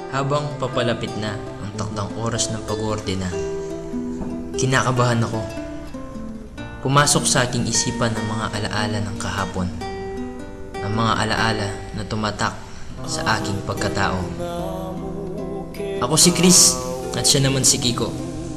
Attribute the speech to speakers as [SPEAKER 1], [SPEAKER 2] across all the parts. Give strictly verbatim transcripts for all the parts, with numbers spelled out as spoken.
[SPEAKER 1] Habang papalapit na ang takdang oras ng pag-ordina, kinakabahan ako. Pumasok sa aking isipan ang mga alaala ng kahapon, ang mga alaala na tumatak sa aking pagkatao. Ako si Chris at siya naman si Kiko.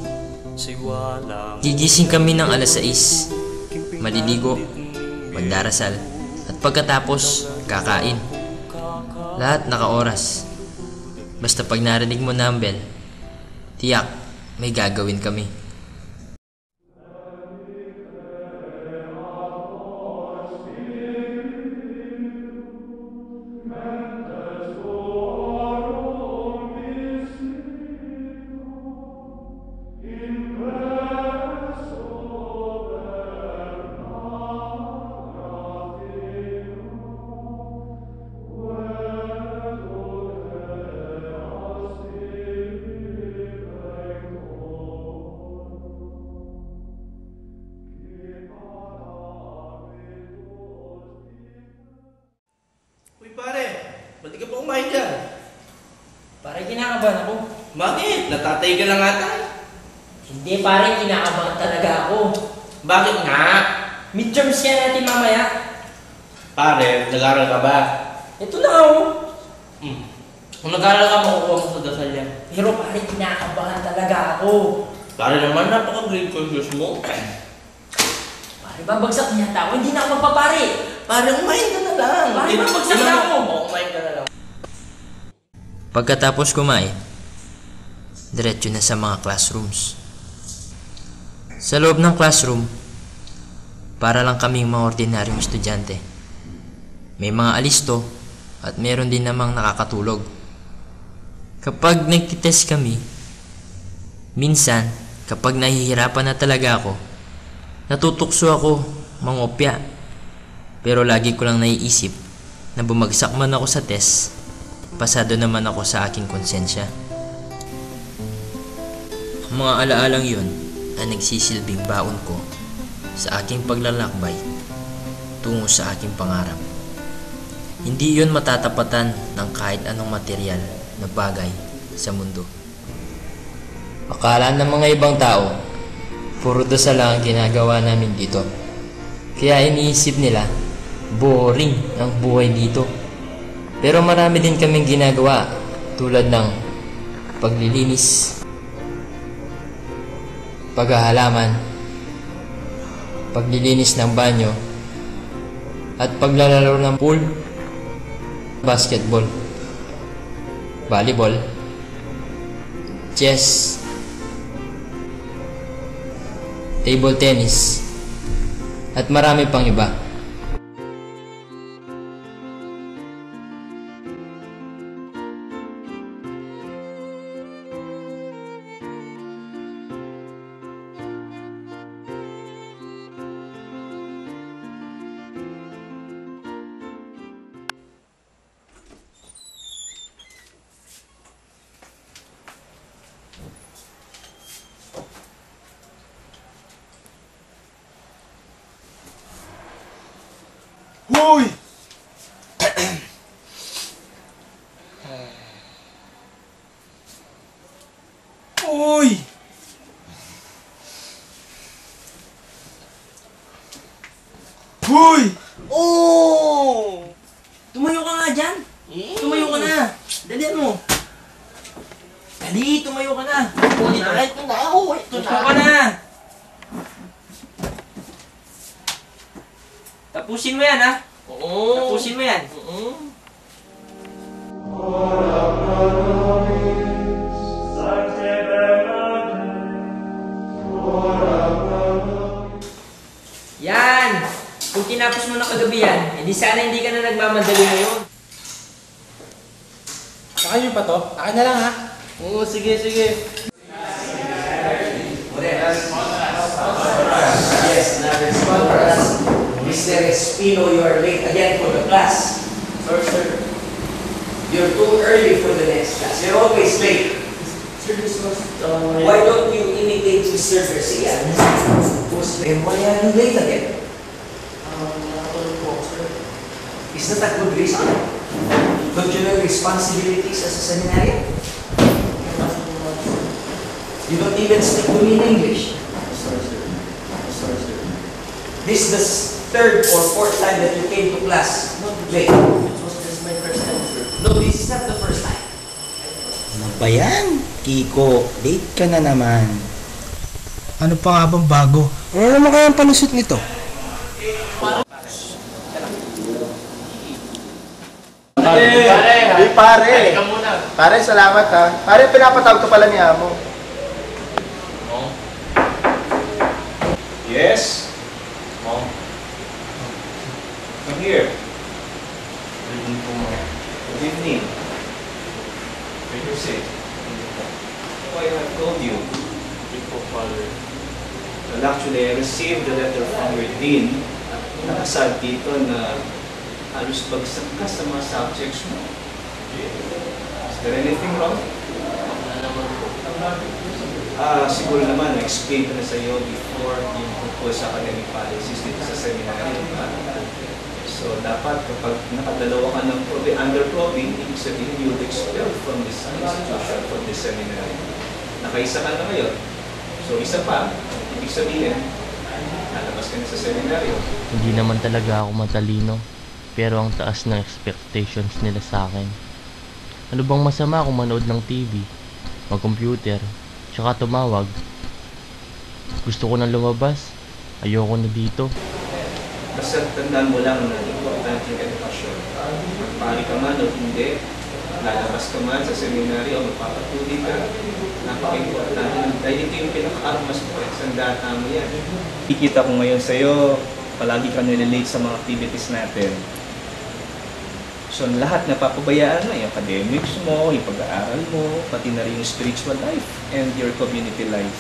[SPEAKER 1] Gigising kami ng alas sais, maliligo, magdarasal, at pagkatapos kakain. Lahat naka-oras. Basta pag narinig mo na ang bell, tiyak may gagawin kami.
[SPEAKER 2] Ba't di ka pa kumain dyan?
[SPEAKER 3] Pare, kinakabahan ako.
[SPEAKER 2] Bakit? Natatay ka lang ata.
[SPEAKER 3] Hindi pare, kinakabahan talaga ako.
[SPEAKER 2] Bakit nga?
[SPEAKER 3] Midterms yan natin mamaya.
[SPEAKER 2] Pare, nag-aaral ka ba?
[SPEAKER 3] Ito na ako.
[SPEAKER 2] Hmm. Kung nag-aaral ka, makukuha mo sa dasal yan.
[SPEAKER 3] Pero pare, kinakabahan talaga ako.
[SPEAKER 2] Pare naman, napaka-grade conscious mo.
[SPEAKER 3] Pare, babagsak niya tao. Hindi na ako magpapare.
[SPEAKER 2] Pare, kumain ka na lang.
[SPEAKER 3] Pare, babagsak na ako.
[SPEAKER 2] Oo, kumain ka na lang.
[SPEAKER 1] Pagkatapos kumain, diretso na sa mga classrooms. Sa loob ng classroom, para lang kaming mga ordinaryong estudyante. May mga alisto at meron din namang nakakatulog. Kapag nagtitest kami, minsan kapag nahihirapan na talaga ako, natutukso ako mangopya. Pero lagi ko lang naiisip na bumagsak man ako sa test, pasado naman ako sa aking konsensya. Ang mga alaalang yun ang nagsisilbing baon ko sa aking paglalakbay tungo sa aking pangarap. Hindi yun matatapatan ng kahit anong material na bagay sa mundo. Akala ng mga ibang tao, puro dasal lang ang ginagawa namin dito. Kaya iniisip nila, boring ang buhay dito. Pero marami din kaming ginagawa tulad ng paglilinis, paghahalaman, paglilinis ng banyo, at paglalaro ng pool, basketball, volleyball, chess, table tennis, at marami pang iba.
[SPEAKER 2] Hoy! Hoy! Hoy!
[SPEAKER 3] Oh! Tumayo ka nga dyan.
[SPEAKER 2] Eh?
[SPEAKER 3] Tumayo ka na. Dalihan mo. Dali, tumayo ka na.
[SPEAKER 2] Ito na, ito na, oh, ito
[SPEAKER 3] Tumayo
[SPEAKER 2] na.
[SPEAKER 3] ka na. Tapusin mo yan, ha?
[SPEAKER 2] Oo.
[SPEAKER 3] Tapusin mo yan.
[SPEAKER 2] Oo.
[SPEAKER 3] Yan! Kung tinapos mo na kagabi yan, edi sana hindi ka na nagmamadali ngayon.
[SPEAKER 4] Saka nyo pa to? Akin na lang ha?
[SPEAKER 2] Oo, sige, sige.
[SPEAKER 5] Yes, now there's one for us. Mister Espino, you are late again for the class.
[SPEAKER 2] Sir, sir.
[SPEAKER 5] You're too early for the next class. You're always late.
[SPEAKER 2] Sir, this was... Uh,
[SPEAKER 5] Why don't you imitate Mister Garcia? And why are you late again?
[SPEAKER 2] Um, nakatulog po, sir.
[SPEAKER 5] Is that a good reason? Don't you know your responsibilities as a seminary? You don't even speak to me in English. This is the third or fourth time that you came to class late.
[SPEAKER 2] It was just my first time, sir.
[SPEAKER 5] No, this is not the first time.
[SPEAKER 4] Ano ba yan? Kiko, late ka na naman. Ano pa nga bang bago? Ano naman kaya ang palusot nito?
[SPEAKER 6] Pare, pare, pare.
[SPEAKER 2] Halika muna.
[SPEAKER 6] Pare, salamat ha. Pare, pinapatawag ka pala ni Amo.
[SPEAKER 2] Oh.
[SPEAKER 6] Yes?
[SPEAKER 2] Oh.
[SPEAKER 6] Come here.
[SPEAKER 2] Pwede po mo.
[SPEAKER 6] Good evening. Where you sit? Oh, I have told you.
[SPEAKER 2] Hindi po, Father.
[SPEAKER 6] Well, actually, I received a letter from your dean. Nakasaad dito na halos bagsak ka sa mga subjects mo. Is there anything wrong?
[SPEAKER 2] Wala naman po.
[SPEAKER 6] Ah, siguro naman, na-explain ko na sa iyo before yung tungkol sa academic policies dito sa seminary. So, dapat kapag nakadalawa ka ng probe, under probing, ibig sabihin you will expel from this institution, from this seminary. Nakaisa ka na ngayon. So, isa pa, ibig sabihin, lalabas ka na sa seminary.
[SPEAKER 2] Hindi naman talaga ako matalino. Pero ang taas ng expectations nila sa akin. Ano bang masama kung manood ng T V, mag-computer, tsaka tumawag? Gusto ko nang lumabas. Ayoko na dito.
[SPEAKER 6] Basta tandaan mo lang na importante yung edukasyon. Magpari ka man o hindi, lalabas ka man sa seminary o magpapatuloy ka, napaka-importante. Dahil ito yung pinaka-armas mo, isang data mo yan. Kikita ko ngayon sa'yo, palagi ka nililate sa mga activities natin. So, lahat na papabayaan na, yung academics mo, yung pag-aaral mo, pati na rin yung spiritual life and your community life.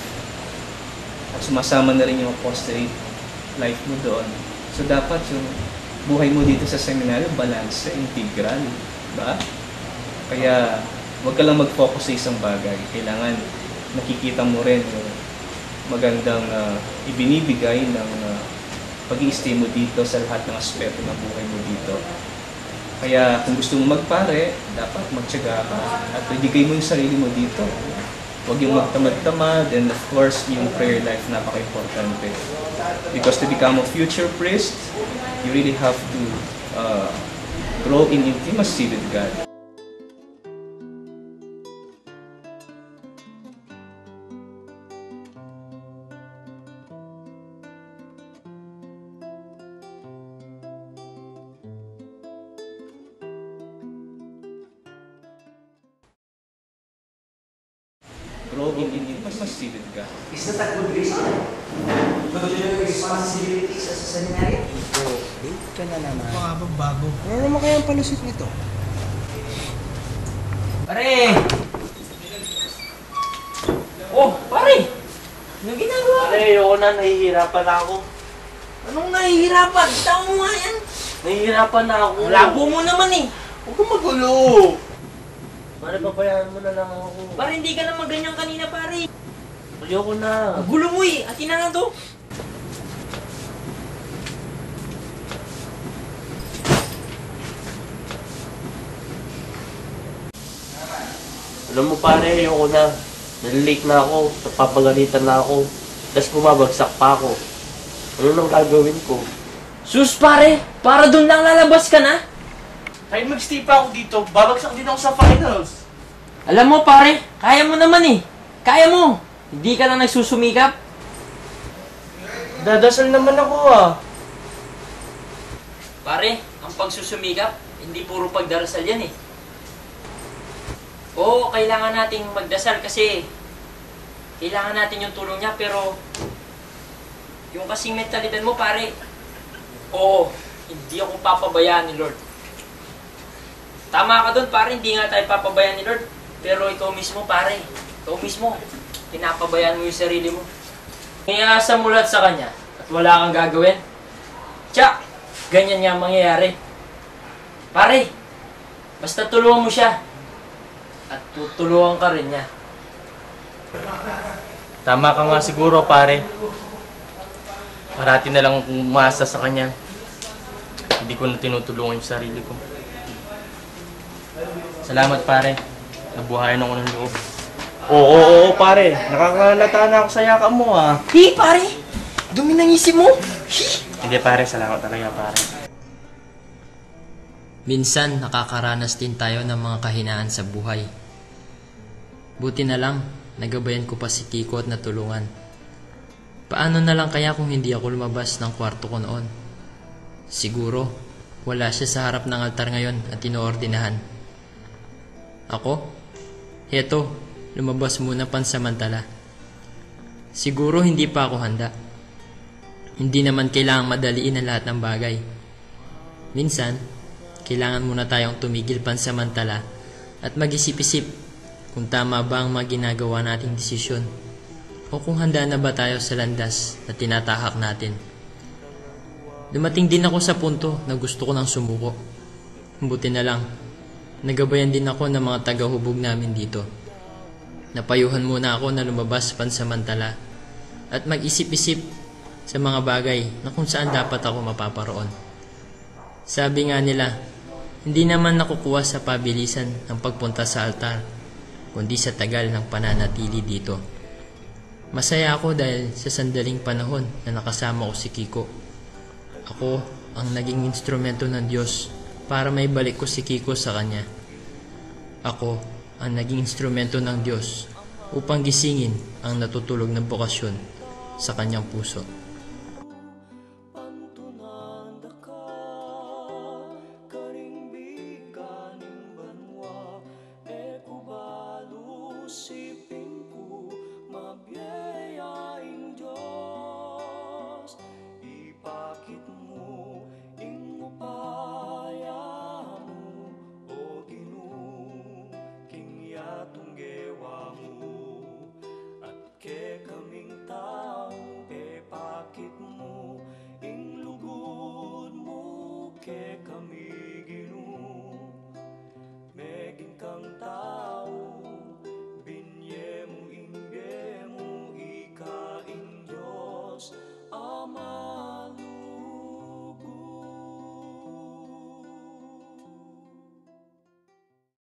[SPEAKER 6] At sumasama na rin yung apostolate life mo doon. So, dapat yung buhay mo dito sa seminary, balance, integral. Ba? Kaya, huwag ka lang mag-focus sa isang bagay. Kailangan nakikita mo rin yung magandang uh, ibinibigay ng uh, pag-i-stay mo dito sa lahat ng aspeto ng buhay mo dito. Kaya kung gusto mo magpare, dapat magtiyaga ka at ibigay mo yung sarili mo dito. Huwag yung magtamad-tamad, and of course, yung prayer life napaka-importante. Because to become a future priest, you really have to uh, grow in intimacy with God. Grow in intimacy with God.
[SPEAKER 5] Is that a good reason? To do your responsibilities as a seminary?
[SPEAKER 4] Kiko, late ka na naman. Ano nga bang bago? Ano naman kaya ang palusot nito?
[SPEAKER 3] Pare! Oh, pare! Anong ginagawa mo?
[SPEAKER 2] Pare, ayoko na. Nahihirapan na ako.
[SPEAKER 3] Anong nahihirapan? Tao mo nga yan.
[SPEAKER 2] Nahihirapan na ako.
[SPEAKER 3] Ang labo mo naman eh.
[SPEAKER 2] Huwag kang magulo. Pare, pabayaan mo na lang ako.
[SPEAKER 3] Pare, hindi ka naman ganyan kanina, pare.
[SPEAKER 2] Ayoko na.
[SPEAKER 3] Ang gulo mo eh. Atin na nga to.
[SPEAKER 2] Alam mo pare, ayoko na. Nalilate na ako. Napapagalitan na ako. Tapos bumabagsak pa ako. Ano nang gagawin ko?
[SPEAKER 3] Sus, pare! Para doon lang lalabas ka na?
[SPEAKER 2] Kahit mag-stay pa ako dito, babagsak din ako sa finals.
[SPEAKER 3] Alam mo, pare, kaya mo naman eh. Kaya mo. Hindi ka na nagsusumikap.
[SPEAKER 2] Dadasal naman ako ah.
[SPEAKER 3] Pare, ang pagsusumikap, hindi puro pagdarasal yan eh. Oo, kailangan nating magdasal kasi kailangan natin yung tulong niya, pero yung kasing mentalidad mo, pare, oo, hindi ako papabayaan ni Lord. Tama ka doon, pare, hindi nga tayo papabayaan ni Lord, pero ikaw mismo, pare, ikaw mismo, pinapabayaan mo yung sarili mo. Iyaasa mo lahat sa Kanya at wala kang gagawin. Tsak, ganyan nga mangyayari. Pare, basta tulungan mo siya at tutulungan ka rin niya.
[SPEAKER 2] Tama ka nga siguro pare. Parati na lang akong umasa sa Kanya. Hindi ko na tinutulungan yung sarili ko. Salamat pare. Nabuhayan ako ng loob.
[SPEAKER 7] Oo, oo, oo, pare. Nakakalata na ako sa yakap mo, ah.
[SPEAKER 3] Hi, pare! Dumi ng isip mo! Hi!
[SPEAKER 7] Hindi, pare. Salamat talaga, pare.
[SPEAKER 1] Minsan nakakaranas din tayo ng mga kahinaan sa buhay. Buti na lang, nagabayan ko pa si Kiko at natulungan. Paano na lang kaya kung hindi ako lumabas ng kwarto ko noon? Siguro, wala siya sa harap ng altar ngayon at inoordinahan. Ako? Heto, lumabas muna pansamantala. Siguro hindi pa ako handa. Hindi naman kailangang madaliin ang lahat ng bagay. Minsan, kailangan muna tayong tumigil pansamantala at mag-isip-isip kung tama ba ang mga ginagawa nating desisyon o kung handa na ba tayo sa landas na tinatahak natin. Dumating din ako sa punto na gusto ko nang sumuko. Buti na lang, nagabayan din ako ng mga tagahubog namin dito. Napayuhan muna ako na lumabas pansamantala at mag-isip-isip sa mga bagay na kung saan dapat ako mapaparoon. Sabi nga nila, hindi naman nakukuha sa pabilisan ang pagpunta sa altar, kundi sa tagal ng pananatili dito. Masaya ako dahil sa sandaling panahon na nakasama ko si Kiko. Ako ang naging instrumento ng Diyos para may balik ko si Kiko sa Kanya. Ako ang naging instrumento ng Diyos upang gisingin ang natutulog na bokasyon sa Kanyang puso.